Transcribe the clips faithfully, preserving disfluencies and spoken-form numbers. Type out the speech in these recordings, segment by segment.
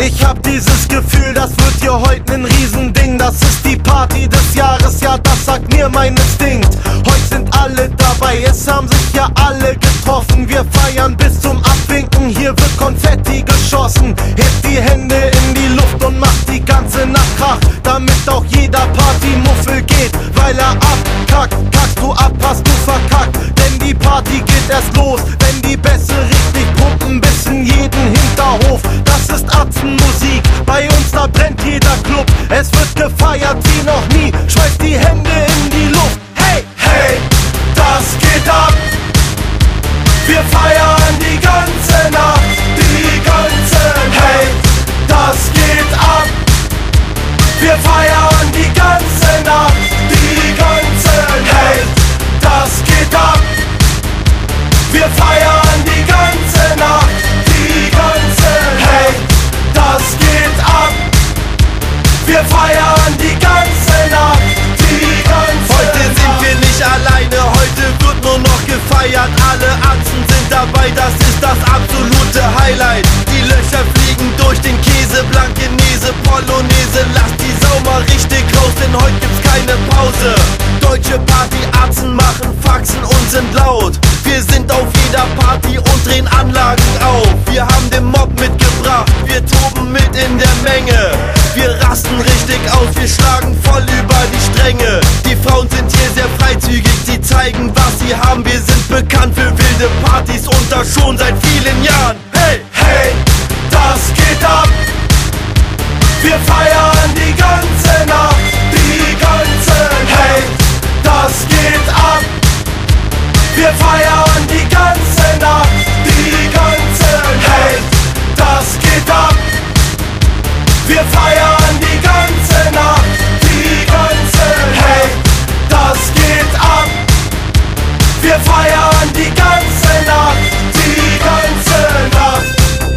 Ich hab dieses Gefühl, das wird hier heute ein Riesending. Das ist die Party des Jahres, ja, das sagt mir mein Instinkt. Heute sind alle dabei, es haben sich ja alle getroffen. Wir feiern bis zum Abwinken, hier wird Konfetti geschossen. Hebt die Hände in die Luft und macht die ganze Nacht Krach, damit auch jeder Partymuffel geht, weil er abkackt. Kackst du ab, hast du verkackt, denn die Party geht erst los, wenn die Bässe richtig pumpen bis in jeden Hinterhof. Das ist Atzenmusik, bei uns da brennt jeder Club. Es wird gefeiert wie noch nie, schmeißt die Hände in die Luft. Hey, hey, das geht ab. Wir feiern die ganze Nacht, die ganze Nacht. Hey, das geht ab. Wir feiern die ganze Nacht, die ganze Nacht. Hey, das geht ab. Wir feiern die ganze Nacht, die ganze Nacht. Hey, das geht ab. Wir feiern die ganze Nacht, die ganze Nacht. Heute sind wir nicht alleine, heute wird nur noch gefeiert. Alle Atzen sind dabei, das ist das absolute Highlight. Die Löcher fliegen durch den Käse, Blankenese, Polonaise. Lass die Sau mal richtig raus, denn heute gibt's keine Pause. Deutsche Partyatzen machen Faxen und sind laut. Wir sind auf jeder Party und drehen Anlagen auf. Wir haben den Mob mitgebracht, wir toben mit in der Menge. Wir rasten richtig aus, wir schlagen voll über die Stränge. Die Frauen sind hier sehr freizügig, sie zeigen, was sie haben. Wir sind bekannt für wilde Partys und das schon seit vielen Jahren. Hey, hey, das geht ab. Wir feiern die ganze Nacht, die ganze Nacht. Hey, das geht ab. Wir feiern die ganze Nacht, die ganze Nacht. Hey, das geht ab. Wir feiern die ganze Nacht, die ganze Nacht. Hey, das geht ab. Wir feiern die ganze Nacht, die ganze Nacht.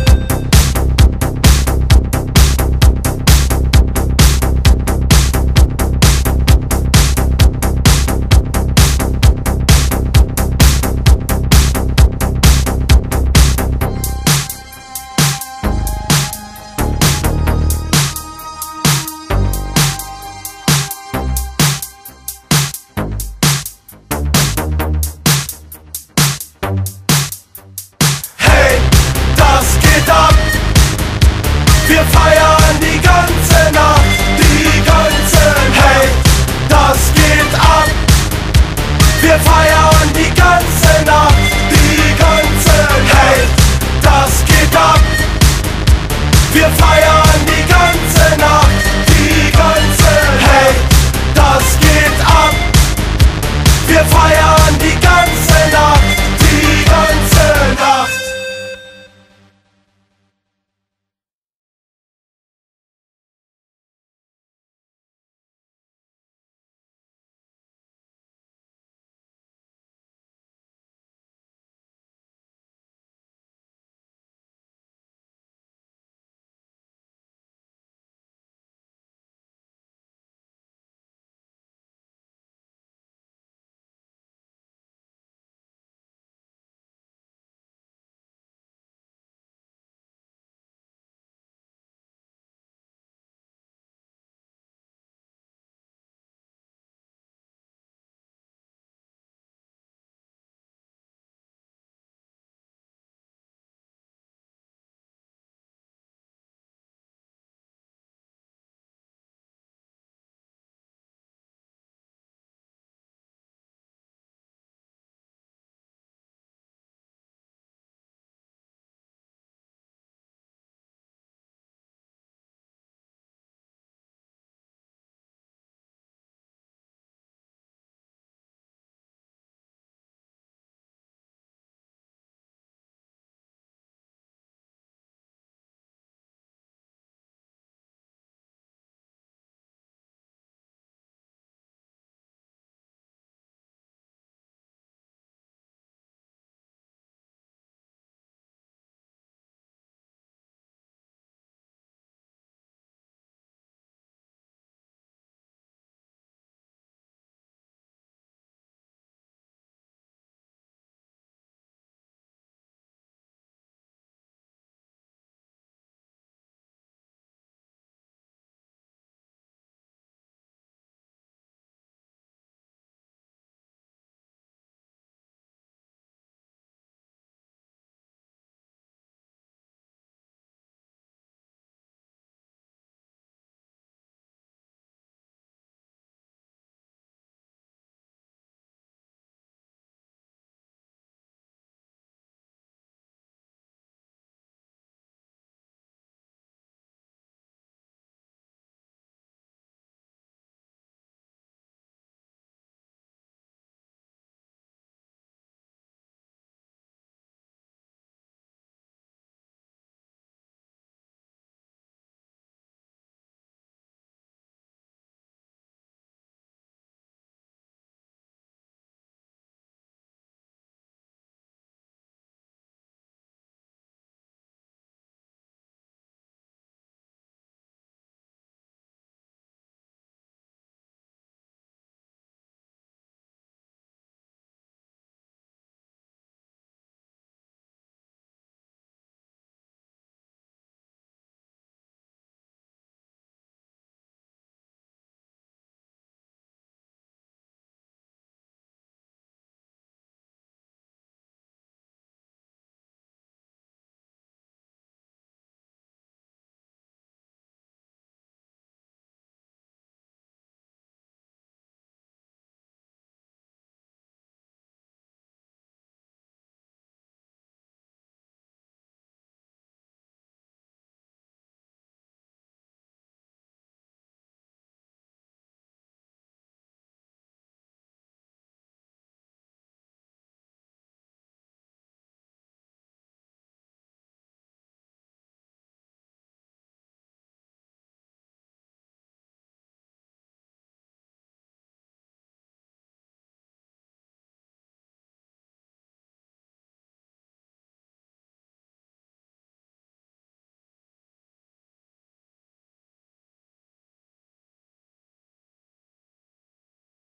Wir feiern die ganze Nacht, die ganze Nacht. Hey, das geht ab. Wir feiern die ganze Nacht, die ganze Nacht. Hey, das geht ab. Wir feiern die ganze Nacht, die ganze Nacht. Hey, das geht ab. Wir feiern